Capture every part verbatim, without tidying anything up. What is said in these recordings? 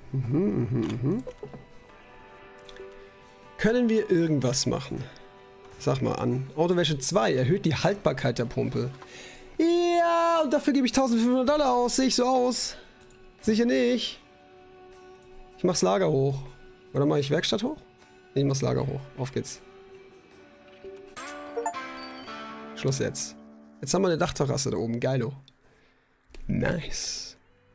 Mhm, mhm, mhm. Können wir irgendwas machen? Sag mal an. Autowäsche zwei erhöht die Haltbarkeit der Pumpe. Ja, und dafür gebe ich eintausendfünfhundert Dollar aus. Sehe ich so aus? Sicher nicht. Ich mach's Lager hoch. Oder mache ich Werkstatt hoch? Ich mach's Lager hoch. Auf geht's. Schluss jetzt. Jetzt haben wir eine Dachterrasse da oben. Geilo. Nice.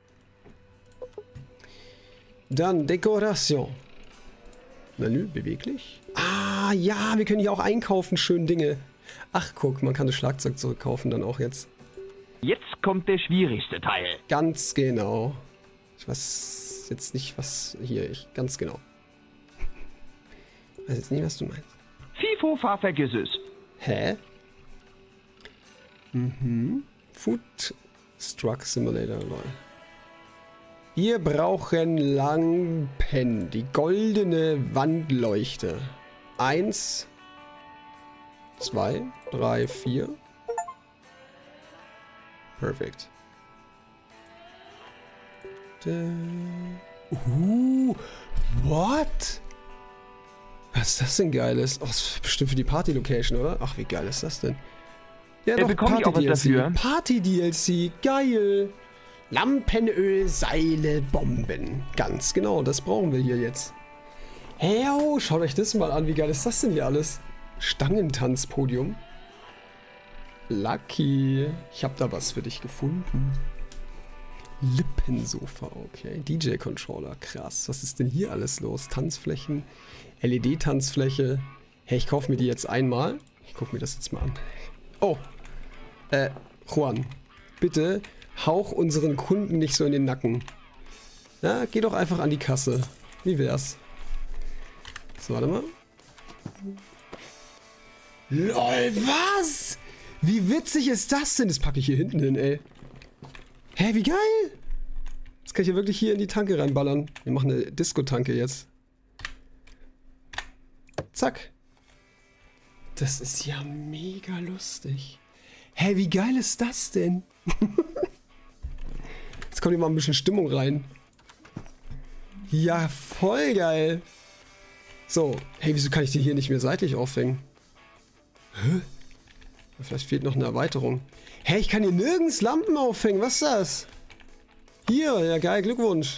Dann Dekoration. Menü, beweglich. Ah, ja, wir können hier auch einkaufen. Schön Dinge. Ach, guck, man kann das Schlagzeug zurückkaufen dann auch jetzt. Jetzt kommt der schwierigste Teil. Ganz genau. Ich weiß jetzt nicht, was hier... Ich, ganz genau. Ich weiß jetzt nicht, was du meinst. FIFO, vergiss es. Hä? Mhm. Food Truck Simulator, lol. Wir brauchen Lampen. Die goldene Wandleuchte. Eins, zwei, drei, vier. Perfekt. Uh, what? Was ist das denn Geiles? Oh, das ist bestimmt für die Party-Location, oder? Ach, wie geil ist das denn? Ja, doch, Party-D L C. Party-D L C, geil. Lampenöl, Seile, Bomben. Ganz genau, das brauchen wir hier jetzt. Hey, oh, schaut euch das mal an. Wie geil ist das denn hier alles? Stangentanzpodium. Lucky. Ich habe da was für dich gefunden. Lippensofa, okay. D J-Controller, krass. Was ist denn hier alles los? Tanzflächen, L E D-Tanzfläche. Hey, ich kaufe mir die jetzt einmal. Ich gucke mir das jetzt mal an. Oh. Äh, Juan. Bitte hauch unseren Kunden nicht so in den Nacken. Ja, geh doch einfach an die Kasse. Wie wär's? So, warte mal. LOL, was? Wie witzig ist das denn? Das packe ich hier hinten hin, ey. Hä, wie geil! Das kann ich ja wirklich hier in die Tanke reinballern. Wir machen eine Disco-Tanke jetzt. Zack. Das ist ja mega lustig. Hä, wie geil ist das denn? Jetzt kommt hier mal ein bisschen Stimmung rein. Ja, voll geil. So, hey, wieso kann ich die hier nicht mehr seitlich aufhängen? Hä? Vielleicht fehlt noch eine Erweiterung. Hey, ich kann hier nirgends Lampen aufhängen. Was ist das? Hier, ja geil, Glückwunsch.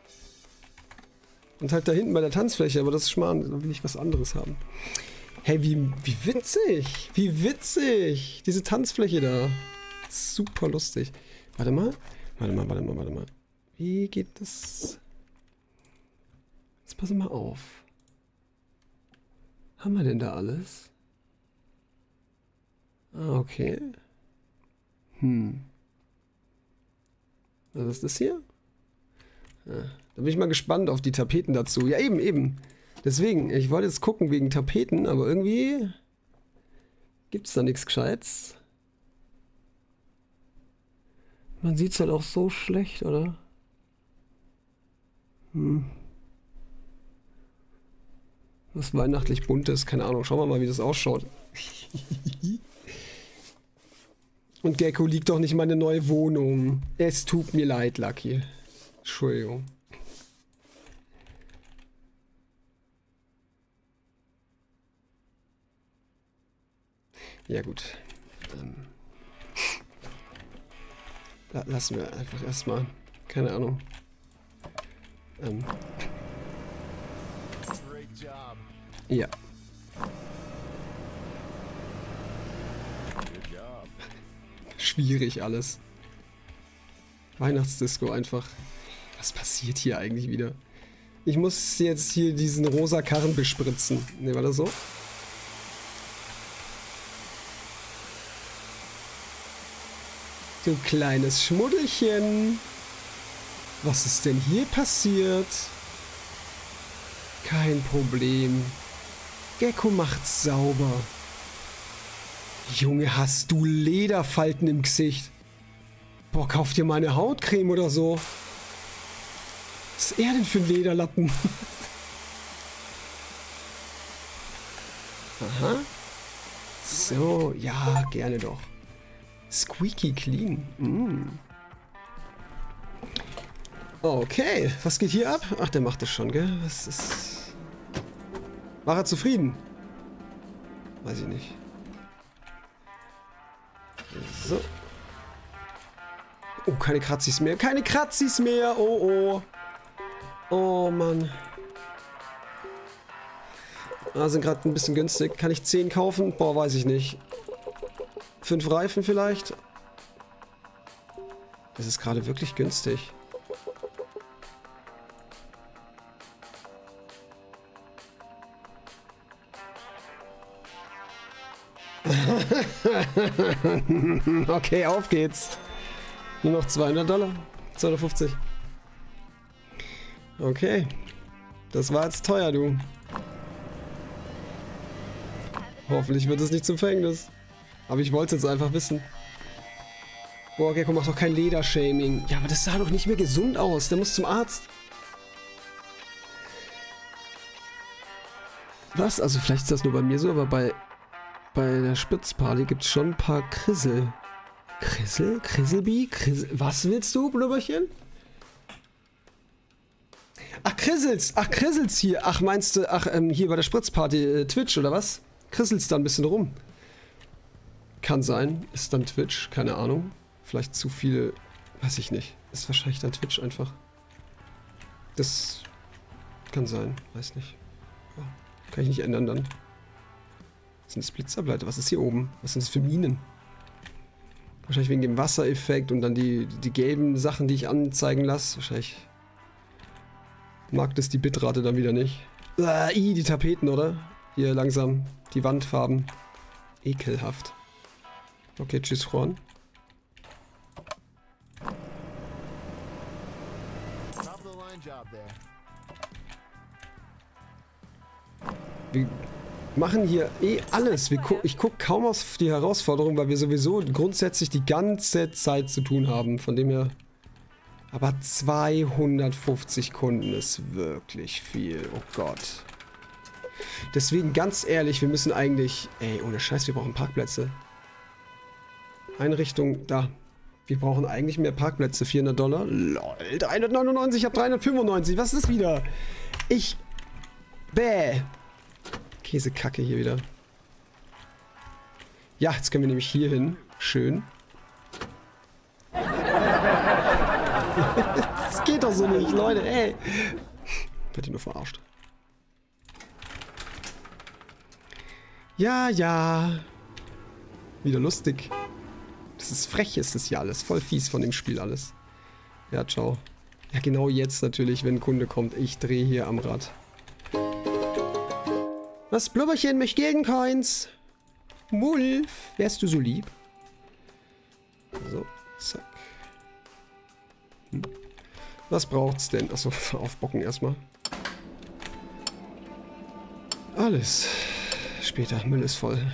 Und halt da hinten bei der Tanzfläche, aber das ist schmarrn, da will ich was anderes haben. Hey, wie, wie witzig. Wie witzig. Diese Tanzfläche da. Super lustig. Warte mal. Warte mal, warte mal, warte mal. Wie geht das? Jetzt pass mal auf. Haben wir denn da alles? Ah, okay. Hm. Was ist das hier? Ja, da bin ich mal gespannt auf die Tapeten dazu. Ja, eben, eben. Deswegen, ich wollte jetzt gucken wegen Tapeten, aber irgendwie gibt es da nichts Gescheites. Man sieht es halt auch so schlecht, oder? Hm. Was weihnachtlich bunt ist, keine Ahnung. Schauen wir mal, wie das ausschaut. Und Gecko liegt doch nicht in meine neue Wohnung. Es tut mir leid, Lucky. Entschuldigung. Ja gut. Ähm. Lassen wir einfach erstmal. Keine Ahnung. Ähm. Ja. Schwierig alles. Weihnachtsdisco einfach. Was passiert hier eigentlich wieder? Ich muss jetzt hier diesen rosa Karren bespritzen. Ne, war das so? Du kleines Schmuddelchen. Was ist denn hier passiert? Kein Problem. Gecko macht's sauber. Junge, hast du Lederfalten im Gesicht? Boah, kauf dir mal eine Hautcreme oder so. Was ist er denn für ein Lederlappen? Aha. So, ja, gerne doch. Squeaky clean. Mm. Okay, was geht hier ab? Ach, der macht es schon, gell? Was ist... War er zufrieden? Weiß ich nicht. So. Oh, keine Kratzis mehr. Keine Kratzis mehr. Oh, oh. Oh, Mann. Ah, sind gerade ein bisschen günstig. Kann ich zehn kaufen? Boah, weiß ich nicht. Fünf Reifen vielleicht? Das ist gerade wirklich günstig. Okay, auf geht's. Nur noch zweihundert Dollar. zweihundertfünfzig. Okay. Das war jetzt teuer, du. Hoffentlich wird es nicht zum Verhängnis. Aber ich wollte es jetzt einfach wissen. Boah, Gecko macht doch kein Ledershaming. Ja, aber das sah doch nicht mehr gesund aus. Der muss zum Arzt. Was? Also vielleicht ist das nur bei mir so, aber bei... Bei der Spitzparty gibt es schon ein paar Krissel. Krissel? Krisselbi? Krissel? Was willst du, Blubberchen? Ach, Krissels! Ach, Krissels hier! Ach, meinst du, ach, ähm, hier bei der Spritzparty äh, Twitch, oder was? Krissels da ein bisschen rum. Kann sein. Ist dann Twitch? Keine Ahnung. Vielleicht zu viele... Weiß ich nicht. Ist wahrscheinlich dann Twitch einfach. Das... Kann sein. Weiß nicht. Oh, kann ich nicht ändern dann. Was sind das Blitzableiter? Was ist hier oben? Was sind das für Minen? Wahrscheinlich wegen dem Wassereffekt und dann die, die gelben Sachen, die ich anzeigen lasse. Wahrscheinlich mag das die Bitrate dann wieder nicht. Ah, i, die Tapeten, oder? Hier langsam. Die Wandfarben. Ekelhaft. Okay, tschüss, Juan. Wir machen hier eh alles. Wir gu ich gucke kaum auf die Herausforderung, weil wir sowieso grundsätzlich die ganze Zeit zu tun haben. Von dem her... Aber zweihundertfünfzig Kunden ist wirklich viel. Oh Gott. Deswegen ganz ehrlich, wir müssen eigentlich... Ey, ohne Scheiß, wir brauchen Parkplätze. Einrichtung, da. Wir brauchen eigentlich mehr Parkplätze. vierhundert Dollar. Lol, dreihundertneunundneunzig, ich habe dreihundertfünfundneunzig. Was ist das wieder? Ich... Bäh. Käsekacke hier wieder. Ja, jetzt können wir nämlich hier hin. Schön. Das geht doch so nicht, Leute, ey. Wird ihr nur verarscht. Ja, ja. Wieder lustig. Das ist frech, ist das hier alles. Voll fies von dem Spiel alles. Ja, ciao. Ja, genau jetzt natürlich, wenn ein Kunde kommt. Ich drehe hier am Rad. Was, Blubberchen, möchte Gegencoins? Wolf, wärst du so lieb? So, zack. Hm. Was braucht's denn? Achso, aufbocken erstmal. Alles. Später, Müll ist voll.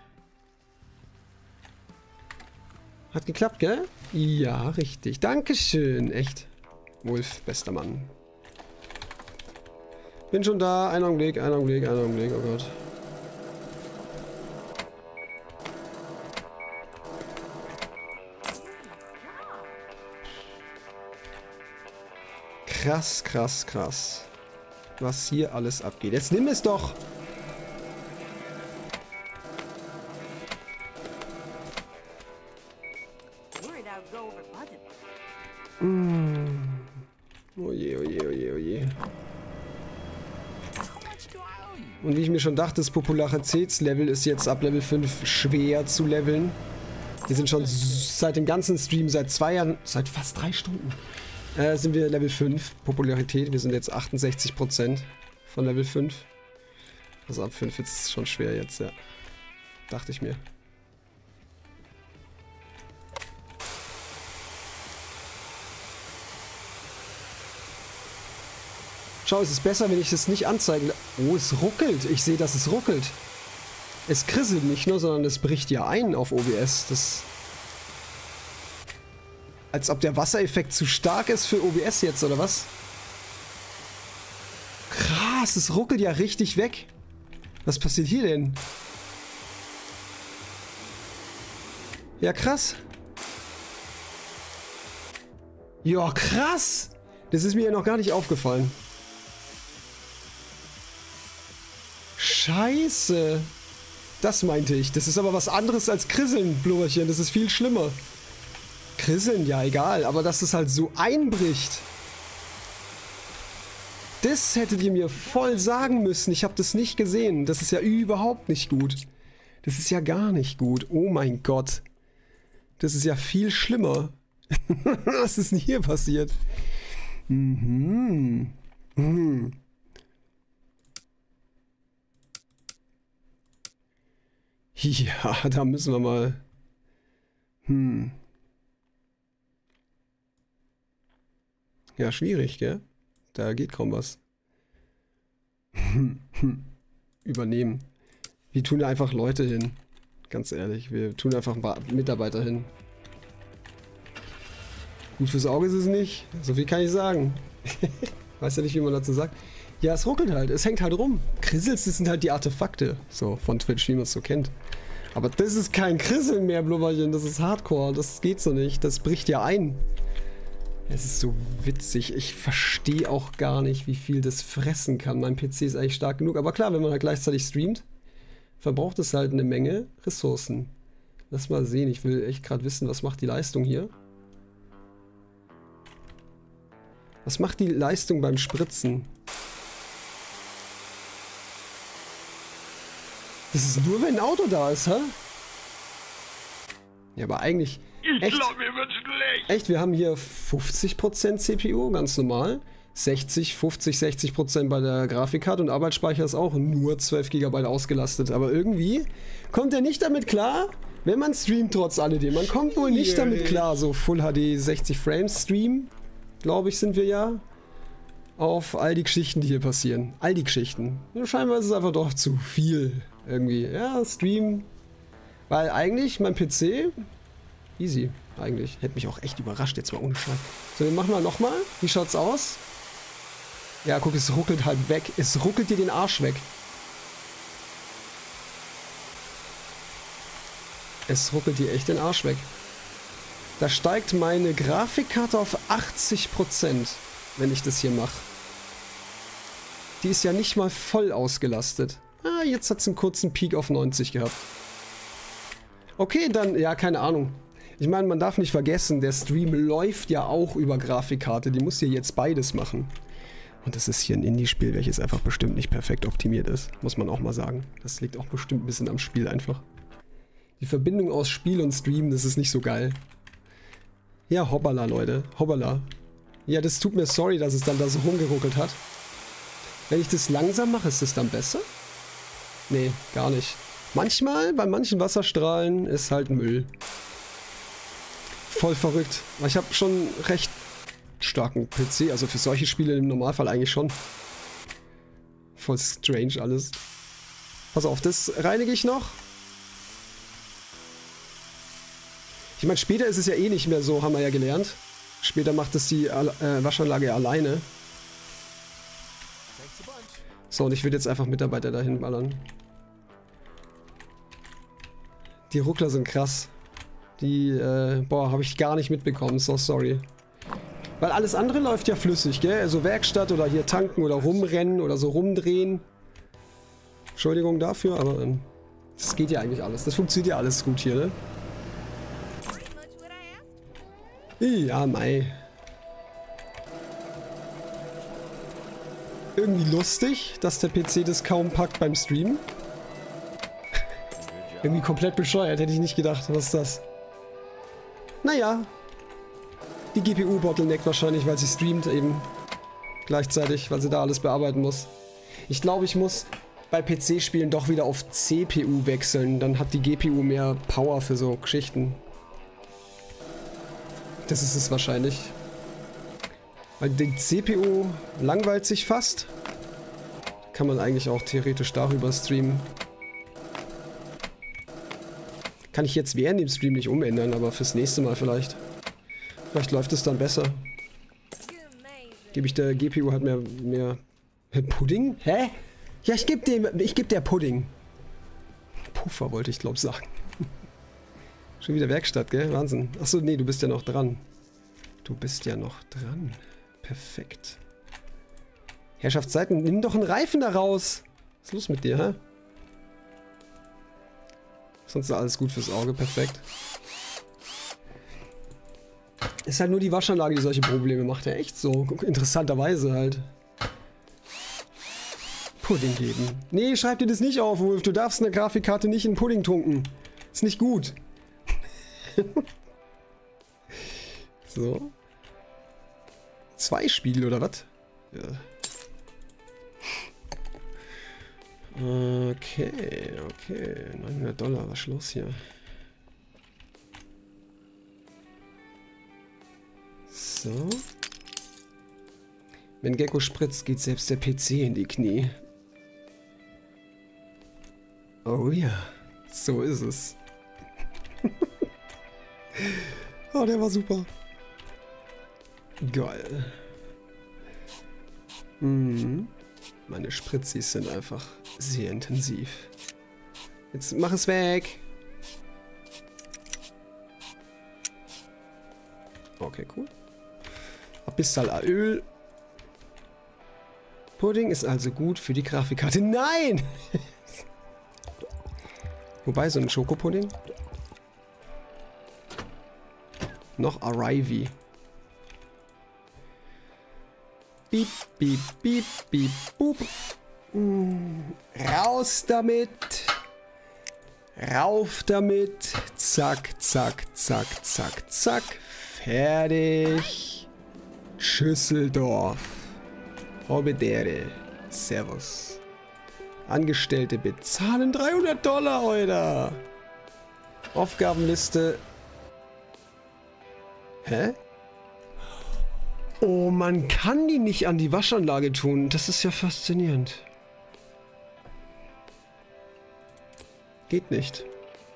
Hat geklappt, gell? Ja, richtig. Dankeschön, echt. Wolf, bester Mann. Bin schon da. Einen Augenblick, einen Augenblick, einen Augenblick. Oh Gott. Krass, krass, krass. Was hier alles abgeht. Jetzt nimm es doch! Mm. Oje, oje, oje, oje. Und wie ich mir schon dachte, das Popularitätslevel ist jetzt ab Level fünf schwer zu leveln. Wir sind schon seit dem ganzen Stream, seit zwei Jahren, seit fast drei Stunden, äh, sind wir Level fünf Popularität. Wir sind jetzt achtundsechzig Prozent von Level fünf. Also ab fünf ist es schon schwer jetzt, ja. Dachte ich mir. Schau, es ist besser, wenn ich es nicht anzeige. Oh, es ruckelt. Ich sehe, dass es ruckelt. Es krisselt nicht nur, sondern es bricht ja ein auf O B S. Das... Als ob der Wassereffekt zu stark ist für O B S jetzt, oder was? Krass, es ruckelt ja richtig weg. Was passiert hier denn? Ja, krass. Ja, krass. Das ist mir ja noch gar nicht aufgefallen. Scheiße. Das meinte ich. Das ist aber was anderes als Krisseln, Blubberchen. Das ist viel schlimmer. Krisseln, ja egal. Aber dass es halt so einbricht. Das hättet ihr mir voll sagen müssen. Ich habe das nicht gesehen. Das ist ja überhaupt nicht gut. Das ist ja gar nicht gut. Oh mein Gott. Das ist ja viel schlimmer. Was ist denn hier passiert? Mhm. Mhm. Ja, da müssen wir mal... Hm. Ja, schwierig, gell? Da geht kaum was. Übernehmen. Wir tun da einfach Leute hin. Ganz ehrlich, wir tun einfach ein paar Mitarbeiter hin. Gut fürs Auge ist es nicht. So viel kann ich sagen. Weiß ja nicht, wie man dazu sagt. Ja, es ruckelt halt. Es hängt halt rum. Krissels, das sind halt die Artefakte. So, von Twitch, wie man es so kennt. Aber das ist kein Krisseln mehr, Blubberchen. Das ist Hardcore. Das geht so nicht. Das bricht ja ein. Es ist so witzig. Ich verstehe auch gar nicht, wie viel das fressen kann. Mein P C ist eigentlich stark genug. Aber klar, wenn man halt gleichzeitig streamt, verbraucht es halt eine Menge Ressourcen. Lass mal sehen. Ich will echt gerade wissen, was macht die Leistung hier? Was macht die Leistung beim Spritzen? Das ist nur, wenn ein Auto da ist, hä? Ja, aber eigentlich... Ich glaube, mir wird schlecht. Echt, wir haben hier fünfzig Prozent C P U, ganz normal. sechzig, fünfzig, sechzig Prozent bei der Grafikkarte und Arbeitsspeicher ist auch nur zwölf Gigabyte ausgelastet. Aber irgendwie kommt er nicht damit klar, wenn man streamt trotz alledem. Man kommt wohl nicht damit klar, so Full H D sechzig Frames Stream, glaube ich, sind wir ja. Auf all die Geschichten, die hier passieren. All die Geschichten. Ja, scheinbar ist es einfach doch zu viel. Irgendwie. Ja, Stream. Weil eigentlich mein P C... Easy, eigentlich. Hätte mich auch echt überrascht, jetzt mal ohne Scheiß. So, wir machen mal nochmal. Wie schaut's aus? Ja, guck, es ruckelt halt weg. Es ruckelt dir den Arsch weg. Es ruckelt dir echt den Arsch weg. Da steigt meine Grafikkarte auf achtzig Prozent, wenn ich das hier mache. Die ist ja nicht mal voll ausgelastet. Ah, jetzt hat es einen kurzen Peak auf neunzig gehabt. Okay, dann, ja, keine Ahnung. Ich meine, man darf nicht vergessen, der Stream läuft ja auch über Grafikkarte. Die muss ja jetzt beides machen. Und das ist hier ein Indie-Spiel, welches einfach bestimmt nicht perfekt optimiert ist. Muss man auch mal sagen. Das liegt auch bestimmt ein bisschen am Spiel einfach. Die Verbindung aus Spiel und Stream, das ist nicht so geil. Ja, hoppala, Leute. Hoppala. Ja, das tut mir sorry, dass es dann da so rumgeruckelt hat. Wenn ich das langsam mache, ist das dann besser? Nee, gar nicht. Manchmal, bei manchen Wasserstrahlen, ist halt Müll. Voll verrückt. Ich habe schon recht starken P C, also für solche Spiele im Normalfall eigentlich schon. Voll strange alles. Pass auf, das reinige ich noch. Ich meine, später ist es ja eh nicht mehr so, haben wir ja gelernt. Später macht es die äh, Waschanlage alleine. So, und ich würde jetzt einfach Mitarbeiter dahin ballern. Die Ruckler sind krass. Die, äh, boah, habe ich gar nicht mitbekommen, so sorry. Weil alles andere läuft ja flüssig, gell? Also Werkstatt oder hier tanken oder rumrennen oder so rumdrehen. Entschuldigung dafür, aber ähm, das geht ja eigentlich alles. Das funktioniert ja alles gut hier, ne? Ja, mei. Irgendwie lustig, dass der P C das kaum packt beim Streamen. Irgendwie komplett bescheuert, hätte ich nicht gedacht. Was ist das? Naja. Die G P U bottleneckt wahrscheinlich, weil sie streamt eben. Gleichzeitig, weil sie da alles bearbeiten muss. Ich glaube, ich muss bei P C-Spielen doch wieder auf C P U wechseln. Dann hat die G P U mehr Power für so Geschichten. Das ist es wahrscheinlich. Weil die C P U langweilt sich fast. Kann man eigentlich auch theoretisch darüber streamen. Kann ich jetzt während dem Stream nicht umändern, aber fürs nächste Mal vielleicht. Vielleicht läuft es dann besser. Gebe ich der G P U halt mehr... mehr... Pudding? Hä? Ja, ich gebe dem... Ich gebe der Pudding. Puffer wollte ich, glaube ich, sagen. Schon wieder Werkstatt, gell? Wahnsinn. Achso, nee, du bist ja noch dran. Du bist ja noch dran. Perfekt. Herrschaftszeiten, nimm doch einen Reifen da raus. Was ist los mit dir, hä? Sonst ist alles gut fürs Auge, perfekt. Ist halt nur die Waschanlage, die solche Probleme macht. Ja, echt so. Interessanterweise halt. Pudding geben. Nee, schreib dir das nicht auf, Wolf. Du darfst eine Grafikkarte nicht in Pudding tunken. Ist nicht gut. So. Zwei Spiegel oder was? Ja. Okay, okay. neunhundert Dollar, was ist los hier? So. Wenn Gecko spritzt, geht selbst der P C in die Knie. Oh ja, so ist es. Oh, der war super. Geil. Mhm. Meine Spritzis sind einfach sehr intensiv. Jetzt mach es weg. Okay, cool. Abyssal-Öl. Pudding ist also gut für die Grafikkarte. Nein! Wobei, so ein Schokopudding. Noch Arrivy. Piep, piep, piep, piep, boop. Raus damit. Rauf damit. Zack, zack, zack, zack, zack. Fertig. Schüsseldorf. Horbedere. Servus. Angestellte bezahlen dreihundert Dollar, Alter. Aufgabenliste. Hä? Oh, man kann die nicht an die Waschanlage tun. Das ist ja faszinierend. Geht nicht.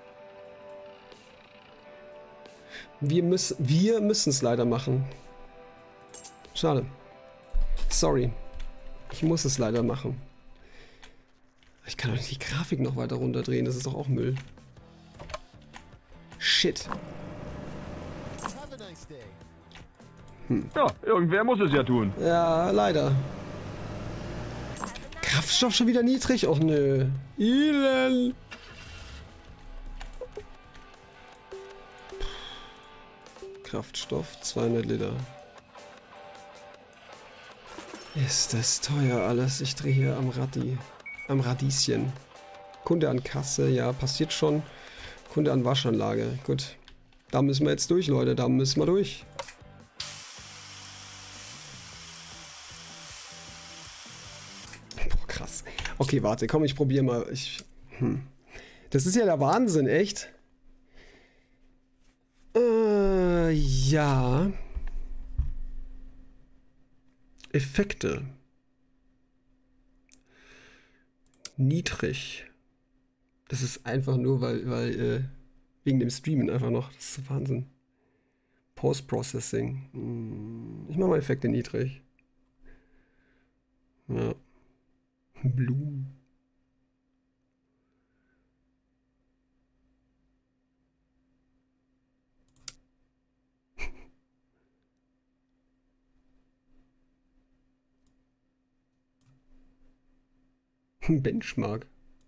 Wir müssen wir müssen es leider machen. Schade. Sorry. Ich muss es leider machen. Ich kann doch nicht die Grafik noch weiter runterdrehen. Das ist doch auch Müll. Shit. Hm. Ja, irgendwer muss es ja tun. Ja, leider. Kraftstoff schon wieder niedrig? Och nö. Elend. Kraftstoff, zweihundert Liter. Ist das teuer alles? Ich drehe hier am Radi. Am Radieschen. Kunde an Kasse, ja, passiert schon. Kunde an Waschanlage. Gut. Da müssen wir jetzt durch, Leute. Da müssen wir durch. Boah, krass. Okay, warte, komm, ich probiere mal. Ich, hm. Das ist ja der Wahnsinn, echt. Äh, ja. Effekte. Niedrig. Das ist einfach nur, weil, weil, äh, wegen dem Streamen einfach noch. Das ist Wahnsinn. Post-Processing. Hm. Ich mache mal Effekte niedrig. Ja. Blumen. Benchmark.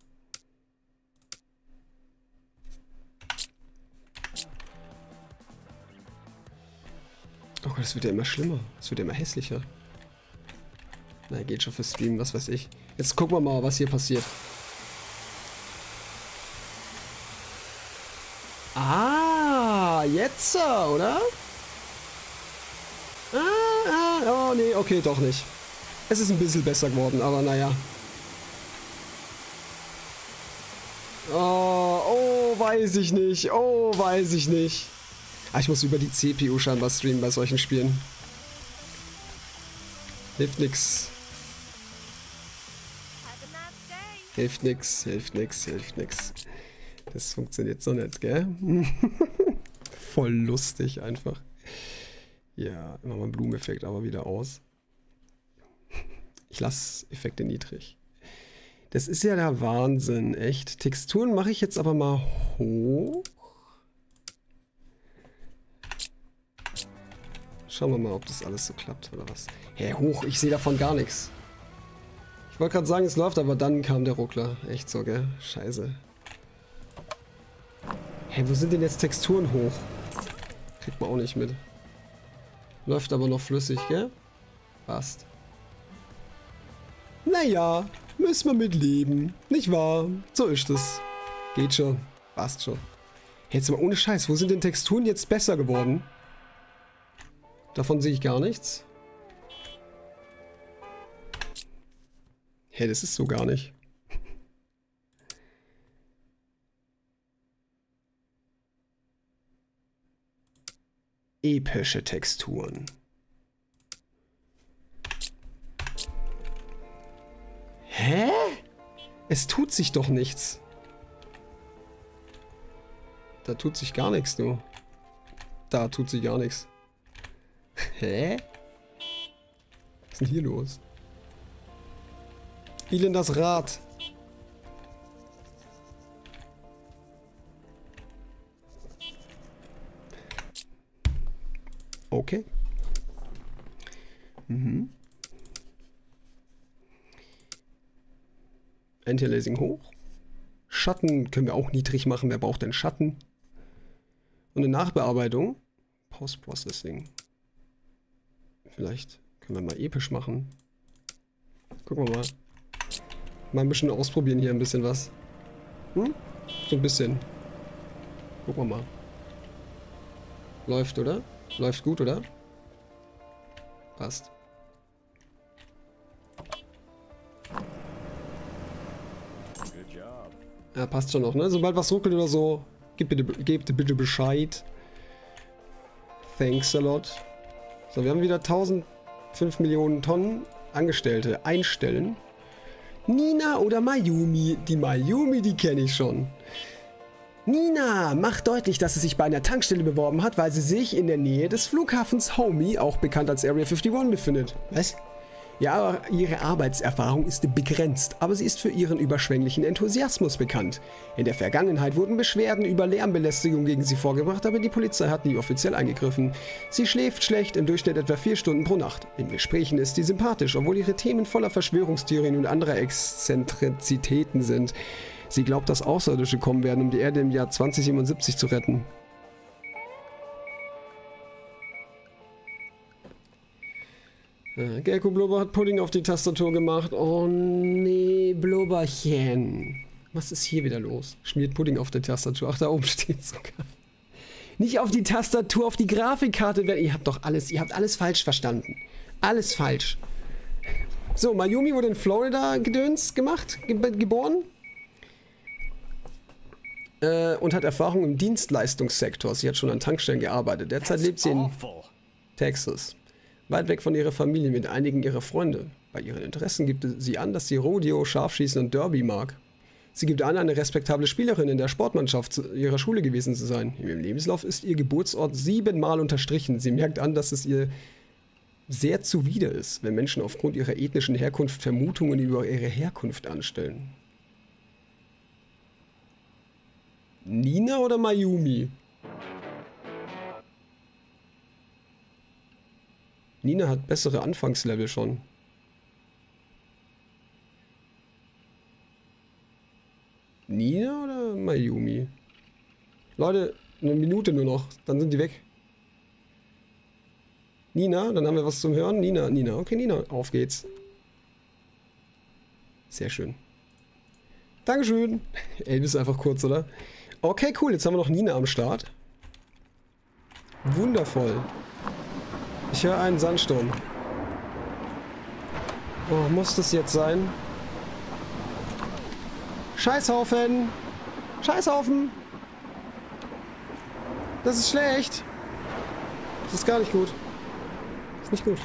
Oh Gott, das wird ja immer schlimmer. Das wird ja immer hässlicher. Na, geht schon für Stream, was weiß ich. Jetzt gucken wir mal, was hier passiert. Ah, jetzt, oder? Ah, ah, oh nee, okay, doch nicht. Es ist ein bisschen besser geworden, aber naja. Oh, oh, weiß ich nicht. Oh, weiß ich nicht. Ah, ich muss über die C P U scheinbar streamen bei solchen Spielen. Hilft nix. Hilft nix, hilft nix, hilft nix. Das funktioniert so nicht, gell? Voll lustig einfach. Ja, machen wir einen Blumeneffekt aber wieder aus. Ich lasse Effekte niedrig. Das ist ja der Wahnsinn, echt. Texturen mache ich jetzt aber mal hoch. Schauen wir mal, ob das alles so klappt oder was. Hä, hey, hoch, ich sehe davon gar nichts. Ich wollte gerade sagen, es läuft, aber dann kam der Ruckler. Echt so, gell? Scheiße. Hä, hey, wo sind denn jetzt Texturen hoch? Kriegt man auch nicht mit. Läuft aber noch flüssig, gell? Passt. Naja, müssen wir mit leben. Nicht wahr? So ist es. Geht schon. Passt schon. Jetzt mal ohne Scheiß, wo sind denn Texturen jetzt besser geworden? Davon sehe ich gar nichts. Hä, hey, das ist so gar nicht. Epische Texturen. Hä? Es tut sich doch nichts. Da tut sich gar nichts, du. Da tut sich gar nichts. Hä? Was ist denn hier los? Wie denn das Rad? Okay. Mhm. Anti-Aliasing hoch. Schatten können wir auch niedrig machen. Wer braucht denn Schatten? Und eine Nachbearbeitung. Post-Processing. Vielleicht können wir mal episch machen. Gucken wir mal. Mal ein bisschen ausprobieren hier ein bisschen was. Hm? So ein bisschen. Gucken wir mal. Läuft, oder? Läuft gut, oder? Passt. Ja, passt schon noch, ne? Sobald was ruckelt oder so, gebt bitte, gebt bitte Bescheid. Thanks a lot. So, wir haben wieder tausendfünf Millionen Tonnen Angestellte einstellen. Nina oder Mayumi? Die Mayumi, die kenne ich schon. Nina macht deutlich, dass sie sich bei einer Tankstelle beworben hat, weil sie sich in der Nähe des Flughafens Homey, auch bekannt als Area einundfünfzig, befindet. Was? Ja, ihre Arbeitserfahrung ist begrenzt, aber sie ist für ihren überschwänglichen Enthusiasmus bekannt. In der Vergangenheit wurden Beschwerden über Lärmbelästigung gegen sie vorgebracht, aber die Polizei hat nie offiziell eingegriffen. Sie schläft schlecht, im Durchschnitt etwa vier Stunden pro Nacht. In Gesprächen ist sie sympathisch, obwohl ihre Themen voller Verschwörungstheorien und anderer Exzentrizitäten sind. Sie glaubt, dass Außerirdische kommen werden, um die Erde im Jahr zweitausendsiebenundsiebzig zu retten. Gelko Blubber hat Pudding auf die Tastatur gemacht. Oh nee, Blubberchen. Was ist hier wieder los? Schmiert Pudding auf der Tastatur. Ach, da oben steht sogar. Nicht auf die Tastatur, auf die Grafikkarte. Ihr habt doch alles, ihr habt alles falsch verstanden. Alles falsch. So, Mayumi wurde in Florida gedöns gemacht, ge geboren. Äh, und hat Erfahrung im Dienstleistungssektor. Sie hat schon an Tankstellen gearbeitet. Derzeit lebt sie in Texas. Weit weg von ihrer Familie mit einigen ihrer Freunde. Bei ihren Interessen gibt sie an, dass sie Rodeo, Scharfschießen und Derby mag. Sie gibt an, eine respektable Spielerin in der Sportmannschaft ihrer Schule gewesen zu sein. In ihrem Lebenslauf ist ihr Geburtsort siebenmal unterstrichen. Sie merkt an, dass es ihr sehr zuwider ist, wenn Menschen aufgrund ihrer ethnischen Herkunft Vermutungen über ihre Herkunft anstellen. Nina oder Mayumi? Nina hat bessere Anfangslevel schon. Nina oder Mayumi? Leute, eine Minute nur noch, dann sind die weg. Nina, dann haben wir was zum Hören. Nina, Nina, okay, Nina, auf geht's. Sehr schön. Dankeschön. Elvis einfach kurz, oder? Okay, cool, jetzt haben wir noch Nina am Start. Wundervoll. Ich höre einen Sandsturm. Oh, muss das jetzt sein? Scheißhaufen! Scheißhaufen! Das ist schlecht! Das ist gar nicht gut. Das ist nicht gut.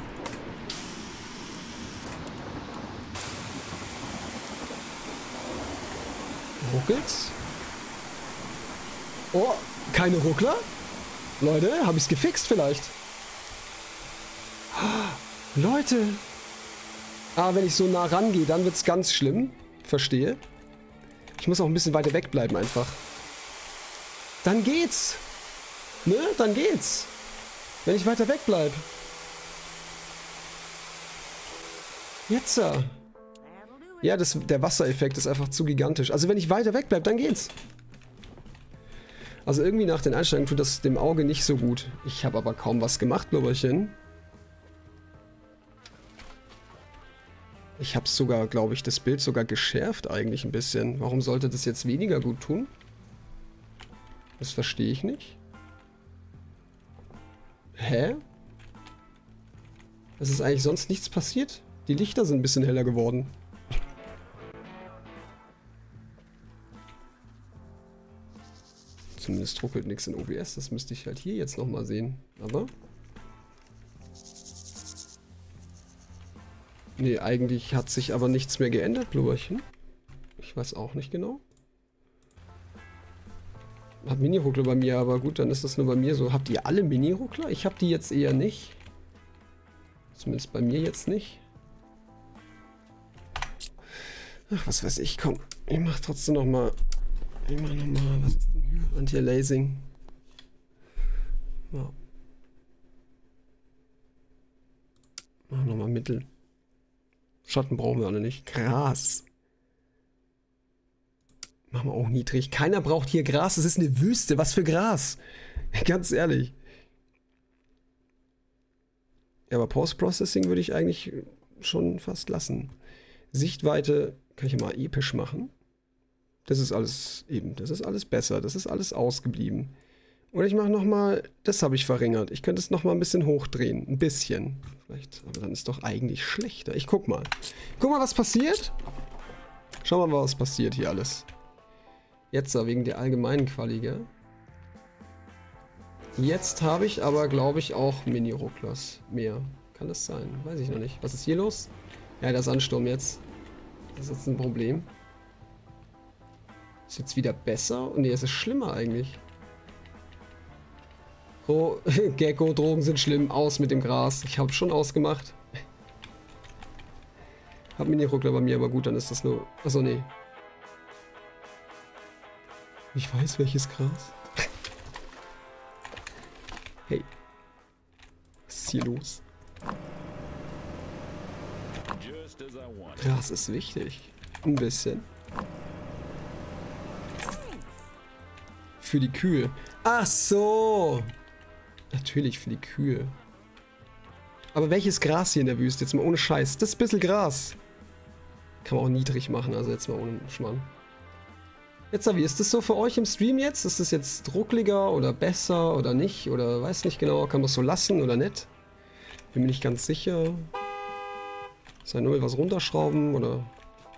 Ruckelt's? Oh, keine Ruckler? Leute, habe ich's gefixt vielleicht? Leute! Ah, wenn ich so nah rangehe, dann wird's ganz schlimm. Verstehe. Ich muss auch ein bisschen weiter wegbleiben einfach. Dann geht's! Ne? Dann geht's! Wenn ich weiter wegbleibe. Jetzt. Ja, das, der Wassereffekt ist einfach zu gigantisch. Also wenn ich weiter weg bleibe, dann geht's. Also irgendwie nach den Einstellungen tut das dem Auge nicht so gut. Ich habe aber kaum was gemacht, Blubberchen. Ich habe sogar, glaube ich, das Bild sogar geschärft eigentlich ein bisschen. Warum sollte das jetzt weniger gut tun? Das verstehe ich nicht. Hä? Es ist eigentlich sonst nichts passiert. Die Lichter sind ein bisschen heller geworden. Zumindest ruckelt nichts in O B S. Das müsste ich halt hier jetzt nochmal sehen. Aber... Nee, eigentlich hat sich aber nichts mehr geändert, Blubberchen. Ich weiß auch nicht genau. Hat Mini-Ruckler bei mir, aber gut, dann ist das nur bei mir so. Habt ihr alle Mini-Ruckler? Ich habe die jetzt eher nicht. Zumindest bei mir jetzt nicht. Ach, was weiß ich, komm. Ich mach trotzdem nochmal... Ich mach nochmal... Was ist denn hier? Anti-Aliasing. Ja. Mach nochmal Mittel. Schatten brauchen wir alle nicht. Gras. Machen wir auch niedrig. Keiner braucht hier Gras. Es ist eine Wüste. Was für Gras? Ganz ehrlich. Ja, aber Post-Processing würde ich eigentlich schon fast lassen. Sichtweite kann ich ja mal episch machen. Das ist alles eben. Das ist alles besser. Das ist alles ausgeblieben. Oder ich mache nochmal, das habe ich verringert. Ich könnte es nochmal ein bisschen hochdrehen. Ein bisschen. Vielleicht, aber dann ist doch eigentlich schlechter. Ich guck mal. Guck mal, was passiert. Schauen wir mal, was passiert hier alles. Jetzt wegen der allgemeinen Quali, gell? Jetzt habe ich aber, glaube ich, auch Mini-Rucklers mehr. Kann das sein? Weiß ich noch nicht. Was ist hier los? Ja, der Sandsturm jetzt. Das ist jetzt ein Problem. Ist jetzt wieder besser? Ne, es ist schlimmer eigentlich. Oh, Gecko, Drogen sind schlimm. Aus mit dem Gras. Ich habe schon ausgemacht. Hab Mini-Ruckler bei mir, aber gut, dann ist das nur... Achso, nee. Ich weiß, welches Gras. Hey. Was ist hier los? Gras ist wichtig. Ein bisschen. Für die Kühe. Ach so. Natürlich für die Kühe. Aber welches Gras hier in der Wüste? Jetzt mal ohne Scheiß. Das ist ein bisschen Gras. Kann man auch niedrig machen, also jetzt mal ohne Schmarrn. Jetzt, wie ist das so für euch im Stream jetzt? Ist das jetzt ruckliger oder besser oder nicht? Oder weiß nicht genau, kann man das so lassen oder nicht? Bin mir nicht ganz sicher. Soll ich nur was runterschrauben oder...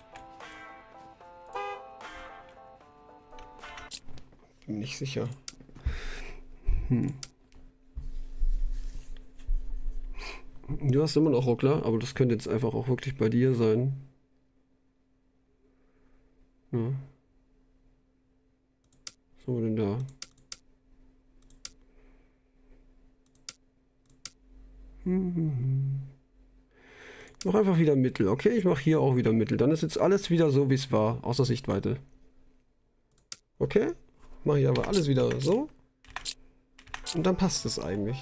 Bin mir nicht sicher. Hm. Du hast immer noch Ruckler, aber das könnte jetzt einfach auch wirklich bei dir sein. Ja. Was haben wir denn da? Ich mache einfach wieder Mittel, okay? Ich mache hier auch wieder Mittel. Dann ist jetzt alles wieder so, wie es war, außer Sichtweite. Okay? Mache ich aber alles wieder so. Und dann passt es eigentlich.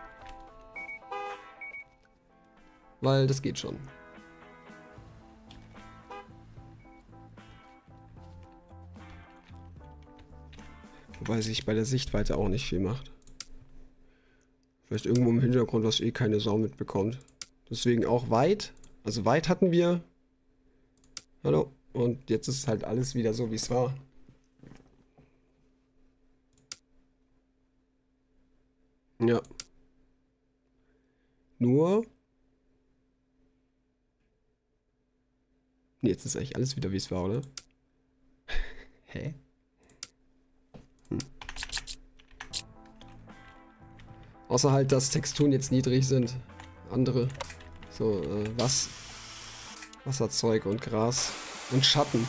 Weil das geht schon. Wobei sich bei der Sichtweite auch nicht viel macht. Vielleicht irgendwo im Hintergrund, was eh keine Sau mitbekommt. Deswegen auch weit. Also weit hatten wir. Hallo. Und jetzt ist halt alles wieder so, wie es war. Ja. Nur... Nee, jetzt ist eigentlich alles wieder, wie es war, oder? Hä? Hm. Außer halt, dass Texturen jetzt niedrig sind. Andere. So, äh, was? Wasserzeug und Gras. Und Schatten.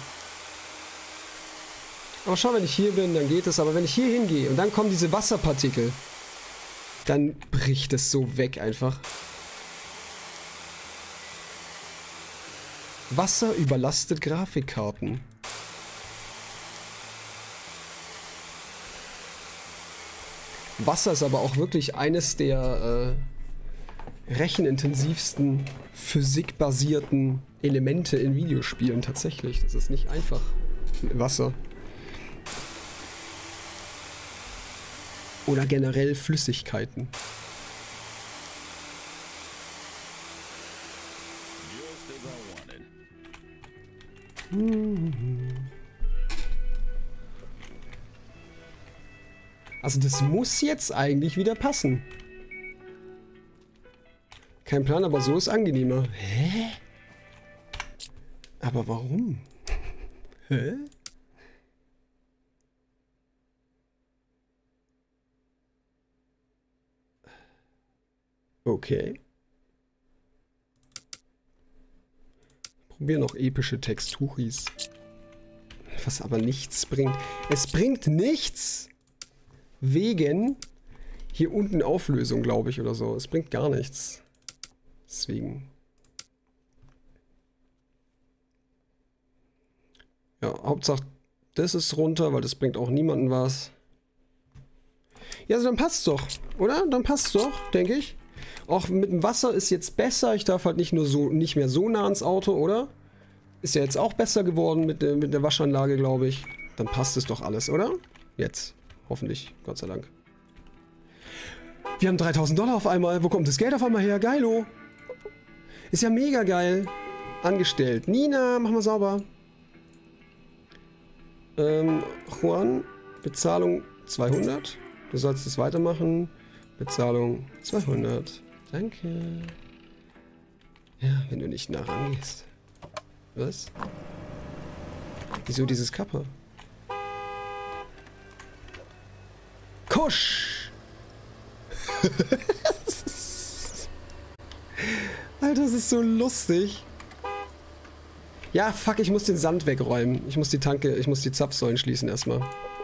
Aber schau, wenn ich hier bin, dann geht es. Aber wenn ich hier hingehe und dann kommen diese Wasserpartikel, dann bricht es so weg einfach. Wasser überlastet Grafikkarten. Wasser ist aber auch wirklich eines der, rechenintensivsten, physikbasierten Elemente in Videospielen tatsächlich. Das ist nicht einfach. Wasser. Oder generell Flüssigkeiten. Also das muss jetzt eigentlich wieder passen. Kein Plan, aber so ist angenehmer. Hä? Aber warum? Hä? Okay. Probier noch epische Texturis. Was aber nichts bringt. Es bringt nichts wegen hier unten Auflösung, glaube ich, oder so. Es bringt gar nichts. Deswegen. Ja, Hauptsache das ist runter, weil das bringt auch niemanden was. Ja, also dann passt's doch, oder? Dann passt's doch, denke ich. Auch mit dem Wasser ist jetzt besser. Ich darf halt nicht nur so, nicht mehr so nah ans Auto, oder? Ist ja jetzt auch besser geworden mit, der, mit der Waschanlage, glaube ich. Dann passt es doch alles, oder? Jetzt. Hoffentlich. Gott sei Dank. Wir haben dreitausend Dollar auf einmal. Wo kommt das Geld auf einmal her? Geilo. Ist ja mega geil. Angestellt. Nina, mach mal sauber. Ähm, Juan, Bezahlung zweihundert. Du sollst es weitermachen. Bezahlung zweihundert. Danke. Ja, wenn du nicht nah rangehst. Was? Wieso dieses Kappa? Kusch! Alter, das ist so lustig. Ja, fuck, ich muss den Sand wegräumen. Ich muss die Tanke, ich muss die Zapfsäulen schließen erstmal.